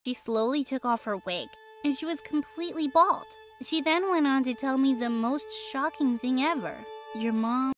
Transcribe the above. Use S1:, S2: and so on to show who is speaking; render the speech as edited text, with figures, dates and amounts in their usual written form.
S1: She slowly took off her wig, and she was completely bald. She then went on to tell me the most shocking thing ever. Your mom